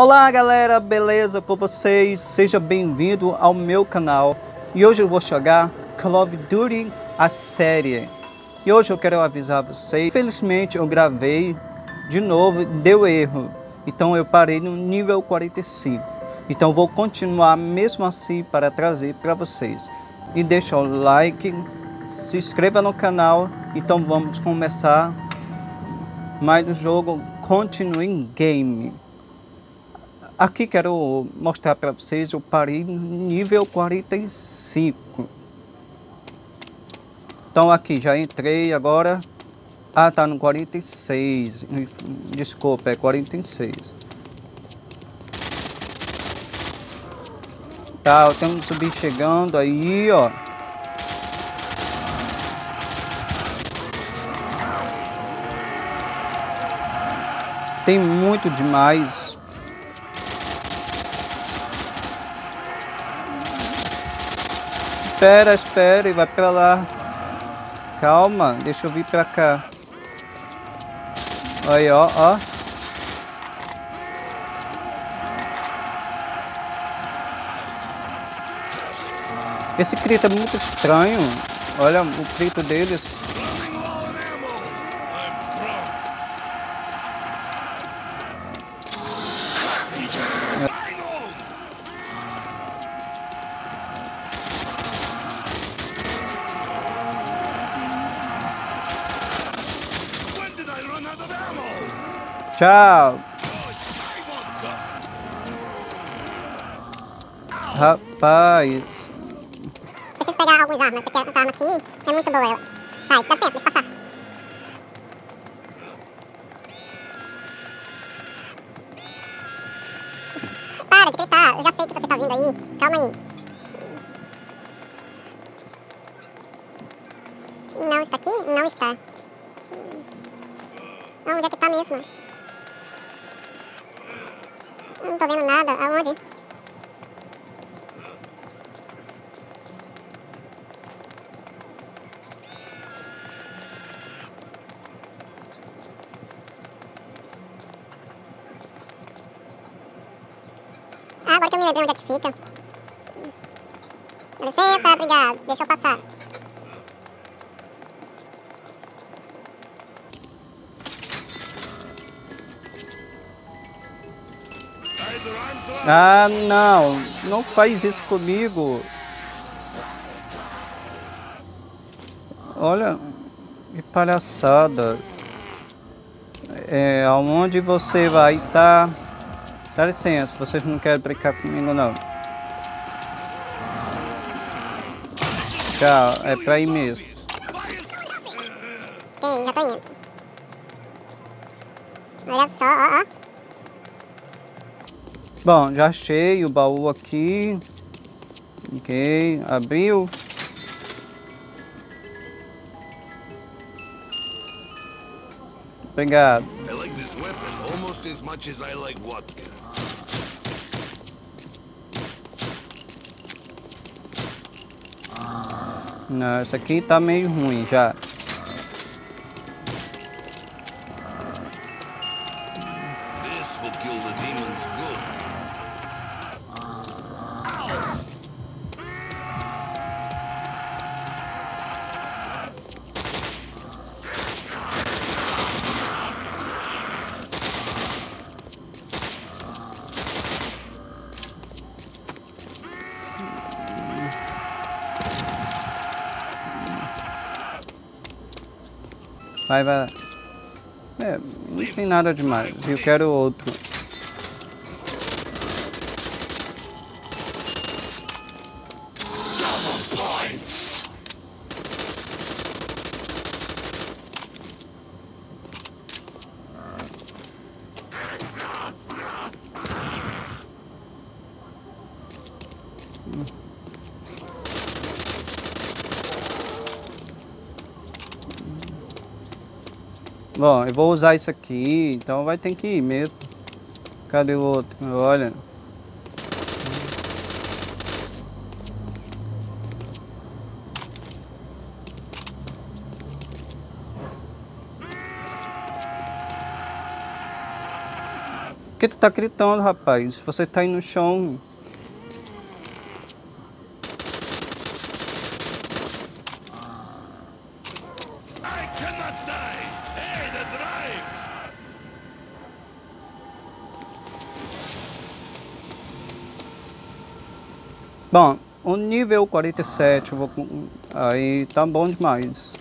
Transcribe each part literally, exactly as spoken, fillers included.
Olá galera, beleza com vocês? Seja bem-vindo ao meu canal. E hoje eu vou jogar Call of Duty, a série. E hoje eu quero avisar vocês, infelizmente eu gravei de novo, deu erro. Então eu parei no nível quarenta e cinco. Então vou continuar mesmo assim para trazer para vocês. E deixa o like, se inscreva no canal. Então vamos começar mais um jogo Continuing Game. Aqui quero mostrar para vocês, eu parei no nível quarenta e cinco. Então aqui já entrei agora. Ah, tá no quarenta e seis. Desculpa, é quarenta e seis. Tá, eu tenho um zumbi chegando aí, ó. Tem muito demais. Espera, espera e vai pra lá. Calma, deixa eu vir pra cá. Aí, ó, ó. Esse grito é muito estranho. Olha o grito deles. Tchau. Rapaz. Preciso pegar algumas armas, porque essa arma aqui é muito boa. Ela. Sai, dá licença, deixa eu passar. Para de gritar, eu já sei que você tá vindo aí. Calma aí. Não está aqui? Não está. Onde é que tá mesmo? Não tô vendo nada. Aonde? Ah, agora que eu me lembrei onde é que fica. Dá licença, obrigado. Deixa eu passar. Ah, não. Não faz isso comigo. Olha, que palhaçada. É, aonde você vai estar? Tá? Dá licença, vocês não querem brincar comigo, não. Tchau, é pra ir mesmo. Ei, já tô indo. Olha só, ó, ó. Bom, já achei o baú aqui. Ok, abriu. Obrigado. I like this weapon almost as much as I like vodka. Não, esse aqui tá meio ruim já. This will kill the demons good. Vai, vai. É, não tem nada demais. Eu quero outro. Bom, eu vou usar isso aqui, então vai ter que ir mesmo. Cadê o outro? Olha. que tu tá gritando, rapaz? Você tá aí no chão. I cannot die. Hey, the drives. Bom, o nível quarenta e sete, eu vou com... aí tá bom demais.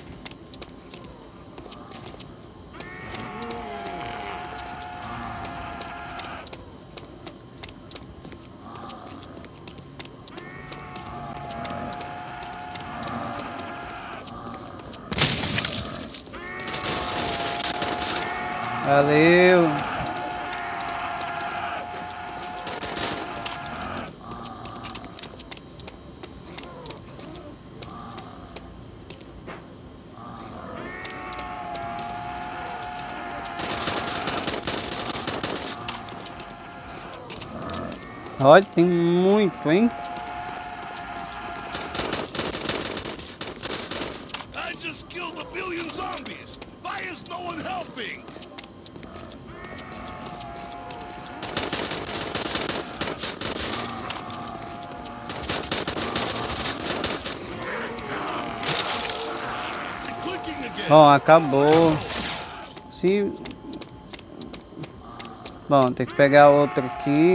Valeu. Olha, tem muito, hein? I just killed a billion zombies. Why is no one helping? Clicking again. Bom, acabou. Se... Bom, tem que pegar outro aqui.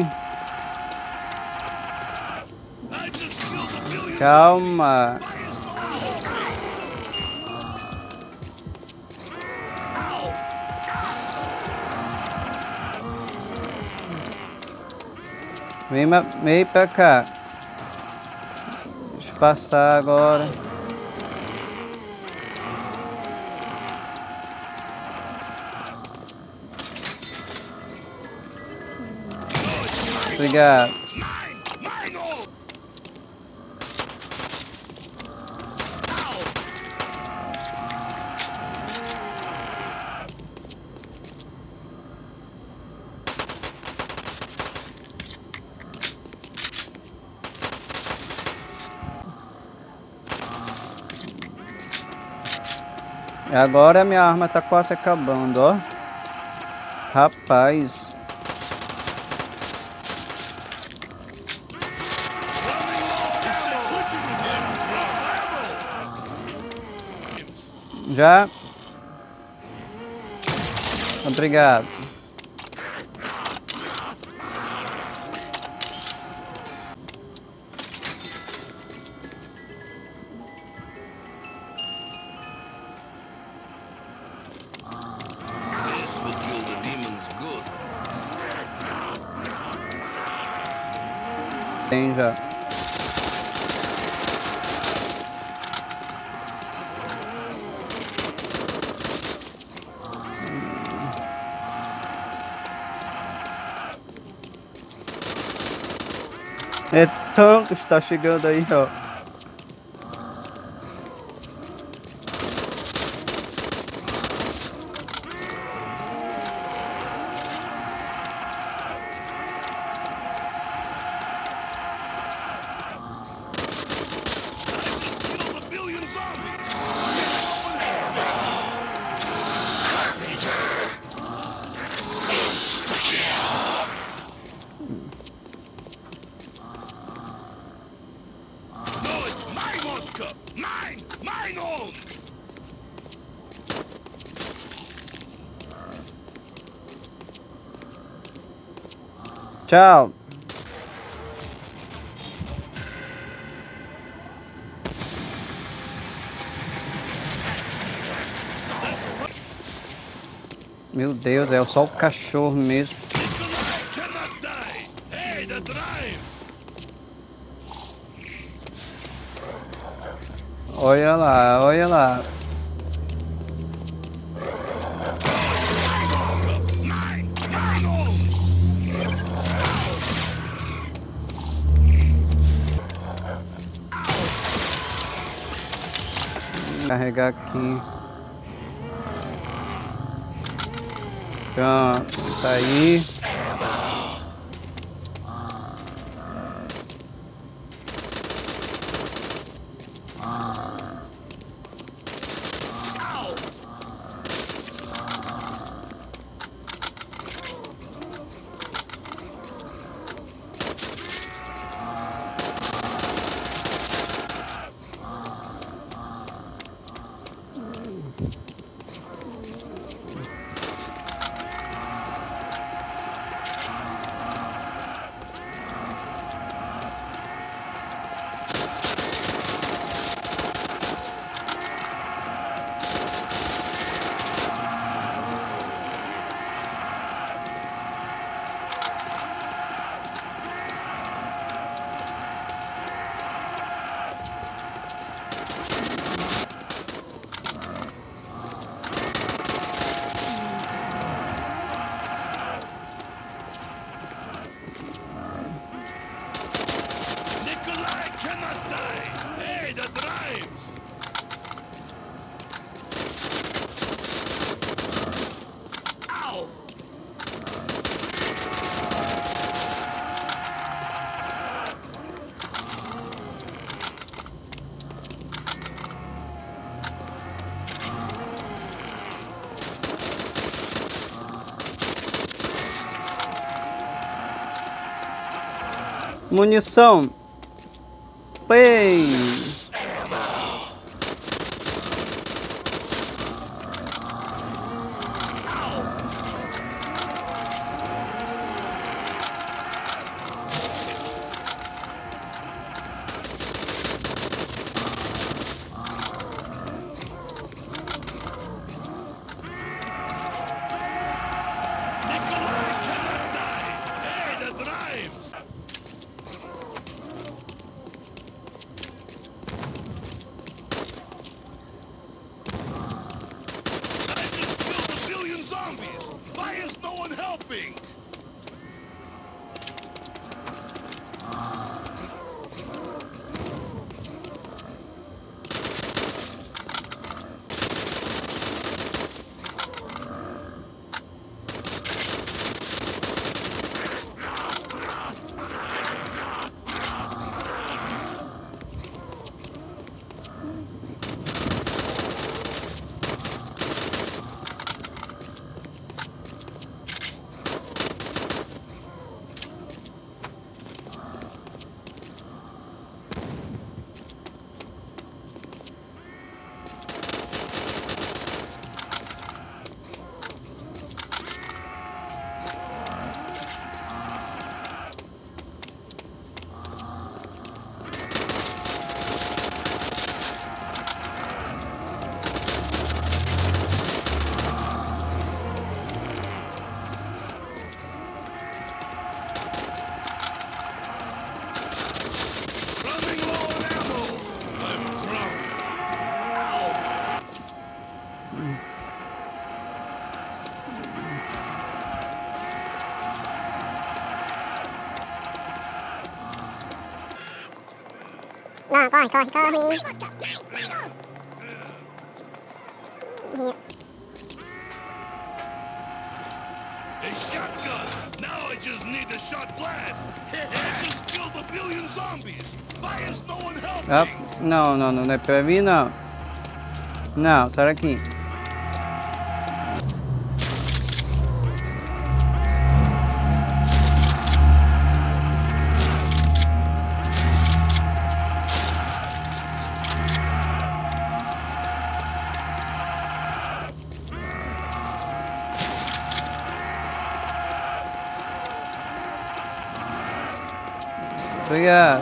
I just killed a billion. Calma. Why is no one helping? Ow! Vem, ma- vem pra cá. Deixa eu passar agora. Obrigado. Mine! Mine all! Ow! E agora minha arma tá quase acabando, ó. Rapaz. Já. Obrigado. This will kill the demons good. Tem já. É tanto está chegando aí, ó. Killed a billion zombies. No, it's my vodka. Mine! Mine own! Tchau. Meu Deus, é só o cachorro mesmo. Nikolai cannot die. Hey, the drives. Olha lá, olha lá. Mine! Mine own! Carregar aqui. Pronto, tá aí. Munição. Pei. Não, corre, corre, corre. A shotgun! Now I just need a shot glass! I just killed a billion zombies! Why is no one helping? Ah, não, não, não é pra mim, não. Não, sai daqui. Obrigado.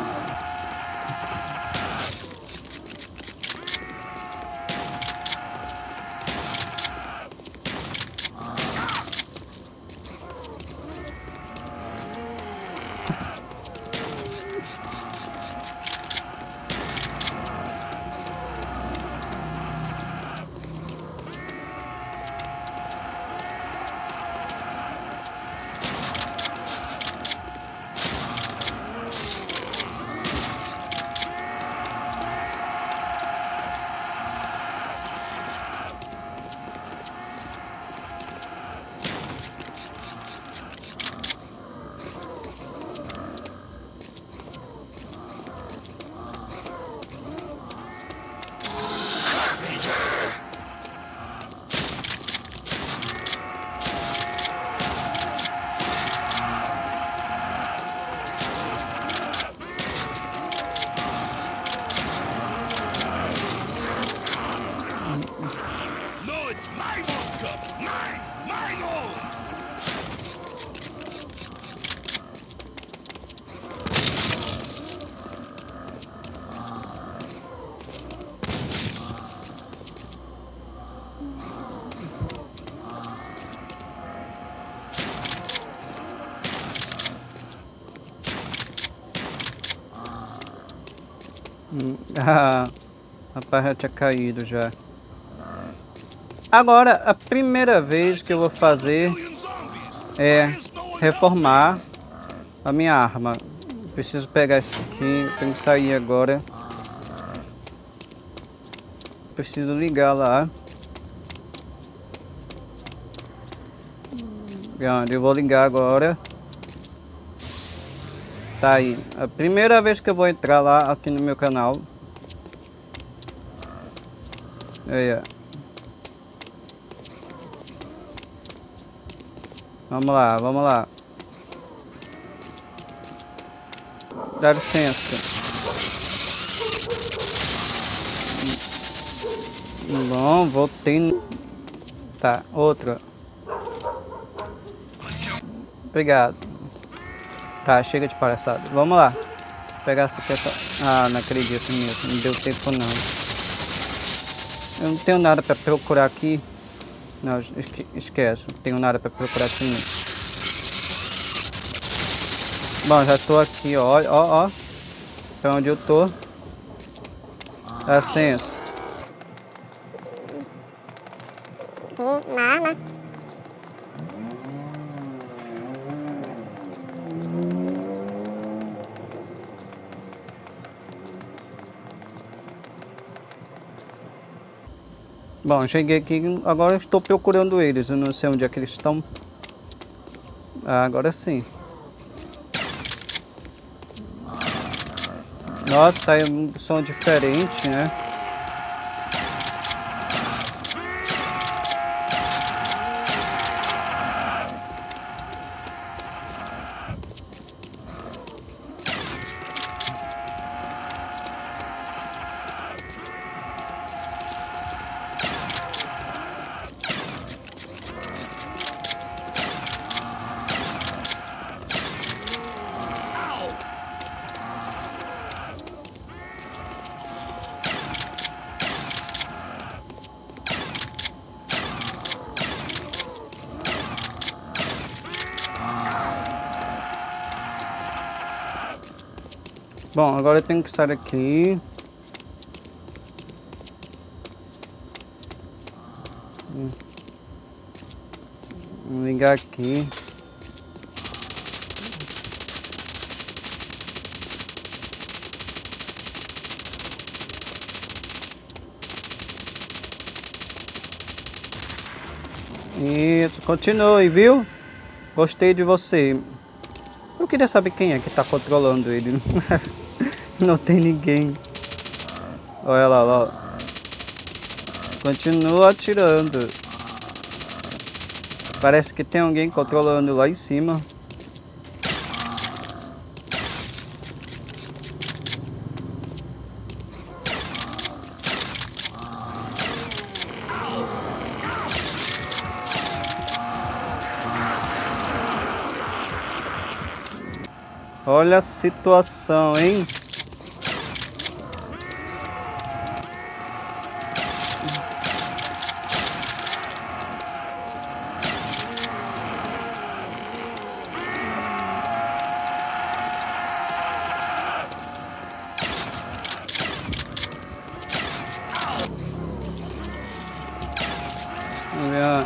No, it's my vodka! Mine! Mine own! Ah, rapaz, já tinha caído já. Agora, a primeira vez que eu vou fazer é reformar a minha arma. Preciso pegar isso aqui, tenho que sair agora. Preciso ligar lá. Eu vou ligar agora. Tá aí. A primeira vez que eu vou entrar lá aqui no meu canal. Aí, ó. Vamos lá, vamos lá. Dá licença. Bom, voltei. Tá, outra. Obrigado. Tá, chega de palhaçada. Vamos lá. Vou pegar essa peça. Ah, não acredito nisso. Não deu tempo não. Eu não tenho nada pra procurar aqui. Não, esque esquece. Não tenho nada pra procurar aqui não. Bom, já tô aqui, ó. Ó, ó. Pra onde eu tô. Dá licença. Aqui, uma arma. Bom, cheguei aqui, agora estou procurando eles, eu não sei onde é que eles estão. Ah, agora sim. Nossa, sai um som diferente, né? Bom, agora eu tenho que sair aqui. Vou ligar aqui. Isso, continue, viu? Gostei de você. Eu queria saber quem é que tá controlando ele. Não tem ninguém. Olha lá, lá. Continua atirando. Parece que tem alguém controlando lá em cima. Olha a situação, hein? Vamos ver.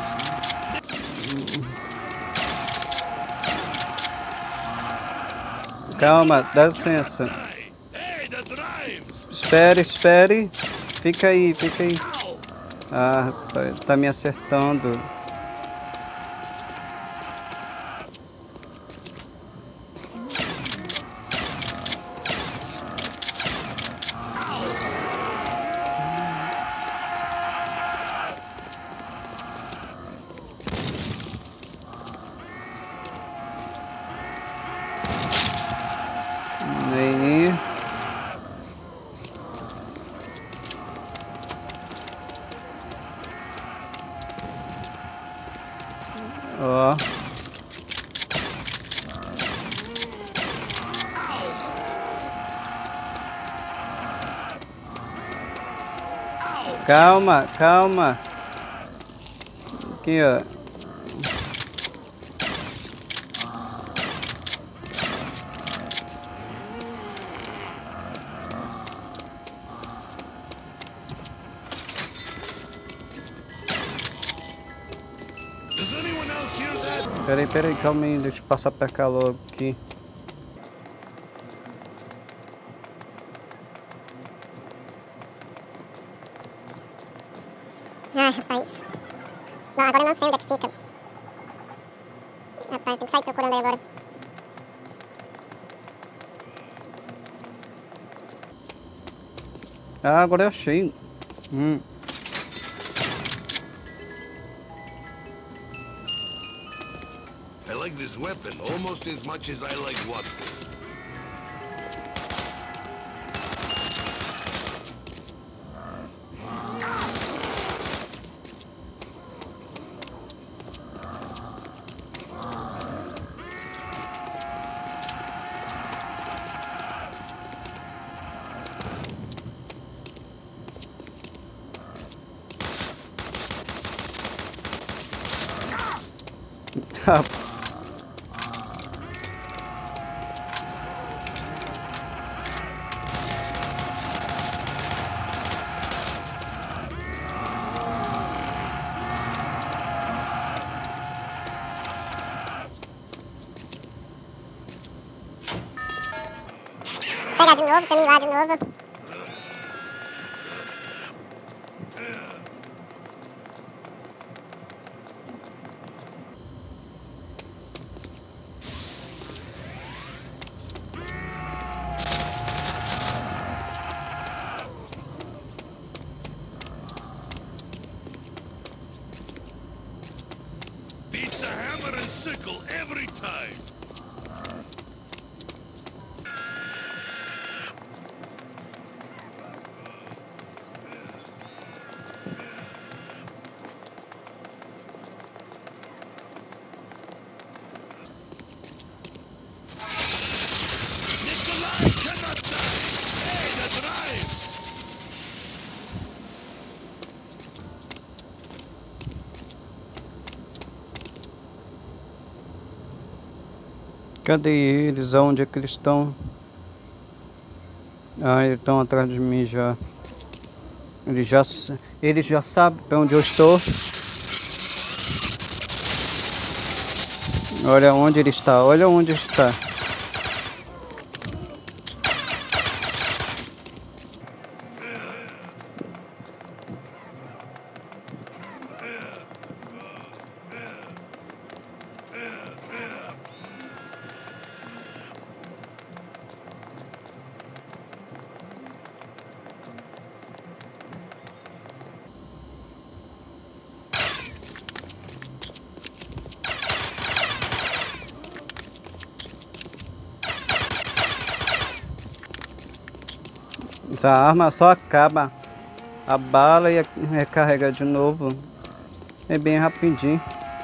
Calma, dá licença. Hey, the drives! Espere, espere. Fica aí, fica aí. Ah, rapaz, tá me acertando. Aí. Ó. Calma, calma. Aqui, ó. Does anyone else hear that? Peraí, peraí, calma aí, deixa eu passar pra cá logo aqui. Ah, rapaz. Não, agora eu não sei onde é que fica. Rapaz, tem que sair procurando aí agora. Ah, agora eu achei. Hum. I like this weapon almost as much as I like vodka. Pegar de novo, caminhar lá de novo. Beats a hammer and sickle every time. Nikolai cannot die. Hey, that's right. Cadê eles? Aonde é que eles estão? Ah, eles estão atrás de mim já. Eles já, eles já sabem para onde eu estou. Olha onde ele está, olha onde está. Essa arma só acaba a bala e recarrega de novo. É bem rapidinho.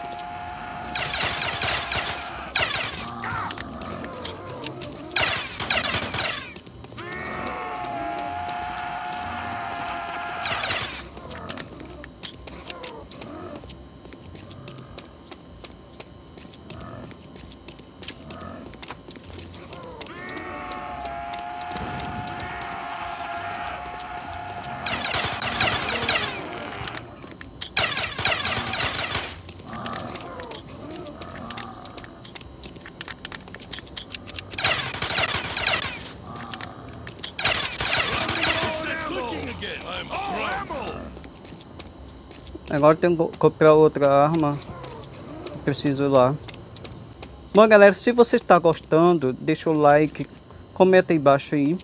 Agora tem que comprar outra arma. Preciso ir lá. Bom, galera, se você está gostando, deixa o like, comenta aí embaixo aí,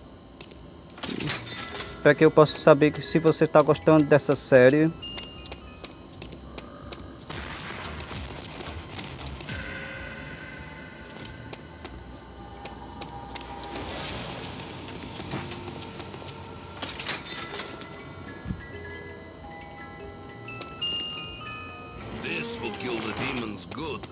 para que eu possa saber que se você está gostando dessa série. This will kill the demons good.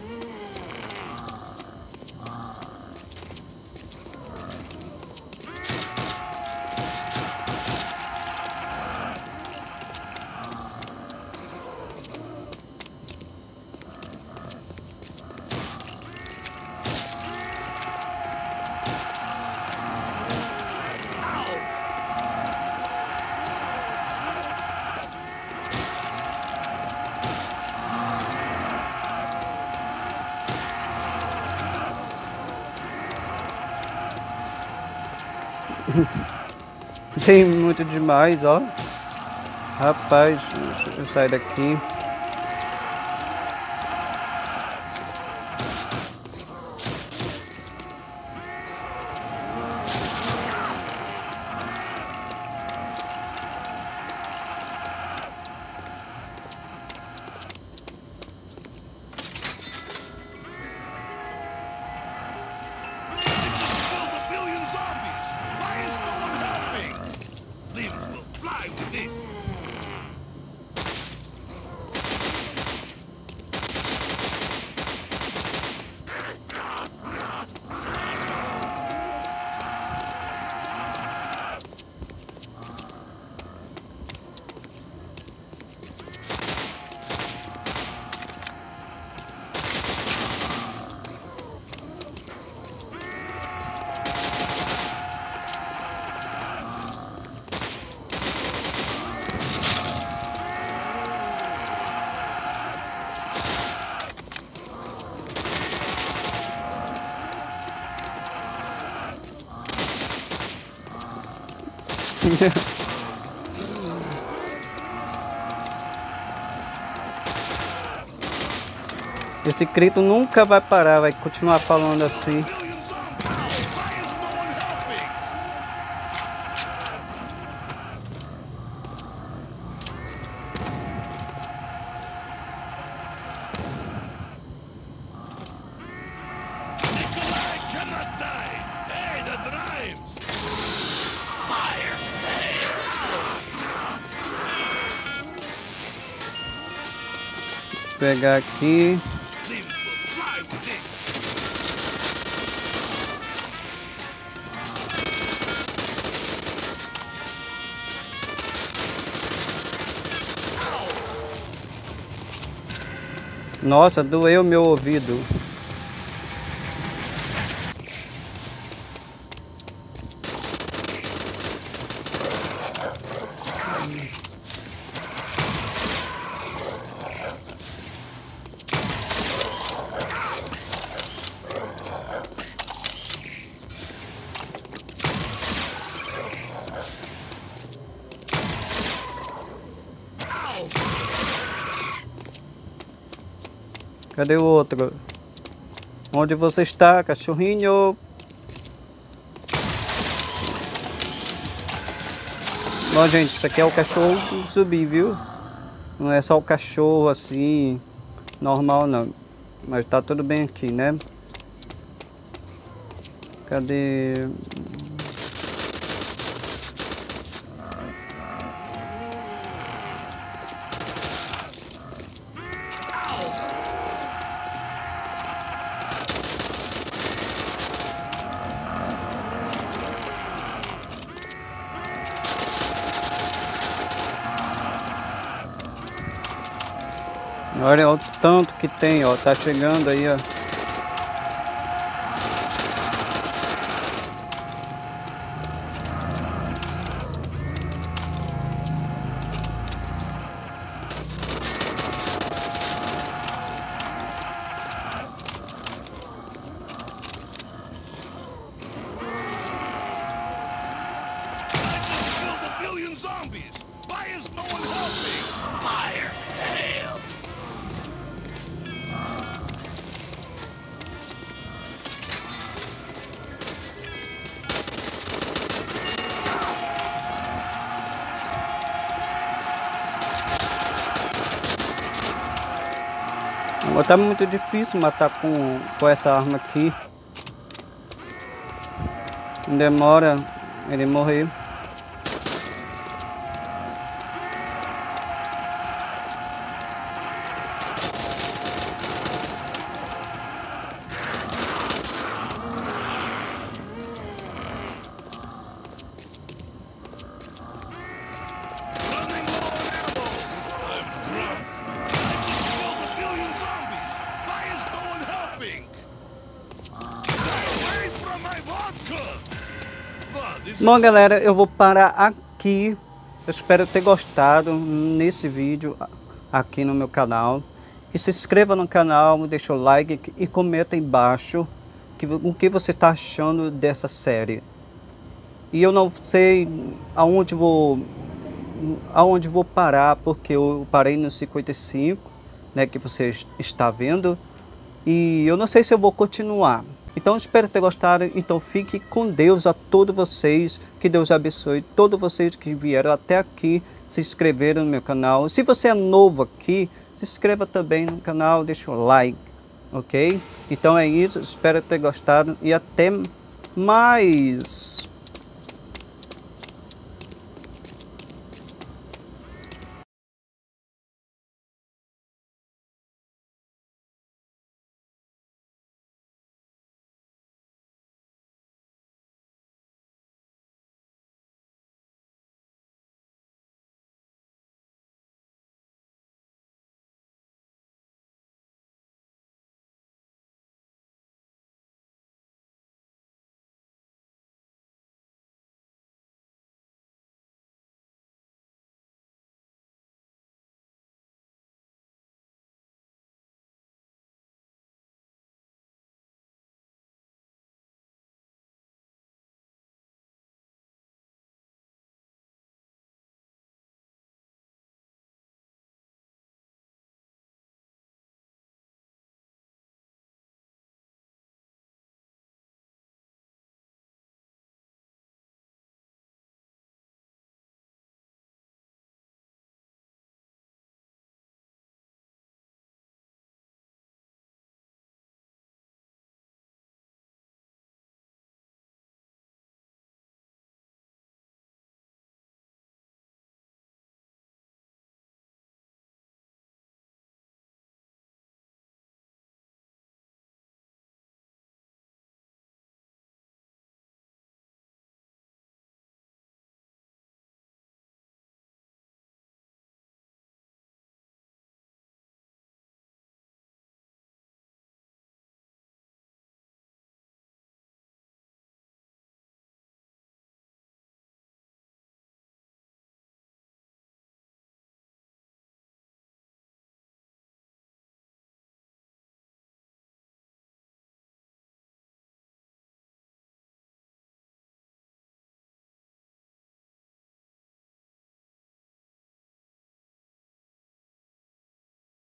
Tem muito demais, ó. Rapaz, deixa eu sair daqui. Esse grito nunca vai parar, vai continuar falando assim. Deixa eu pegar aqui. Nossa, doeu meu ouvido. Cadê o outro? Onde você está, cachorrinho? Bom, gente, isso aqui é o cachorro zumbi, viu? Não é só o cachorro assim, normal não. Mas tá tudo bem aqui, né? Cadê? Olha o tanto que tem, ó, tá chegando aí, ó. Agora tá muito difícil matar com, com essa arma aqui. Demora ele morrer. Bom, galera, eu vou parar aqui. Eu espero ter gostado nesse vídeo aqui no meu canal. E se inscreva no canal, deixa o like e comenta aí embaixo que, o que você está achando dessa série. E eu não sei aonde vou, aonde vou parar, porque eu parei no cinquenta e cinco, né, que você está vendo. E eu não sei se eu vou continuar. Então espero ter gostado, então fique com Deus a todos vocês, que Deus abençoe todos vocês que vieram até aqui, se inscreveram no meu canal. Se você é novo aqui, se inscreva também no canal, deixa o like, ok? Então é isso, espero ter gostado e até mais!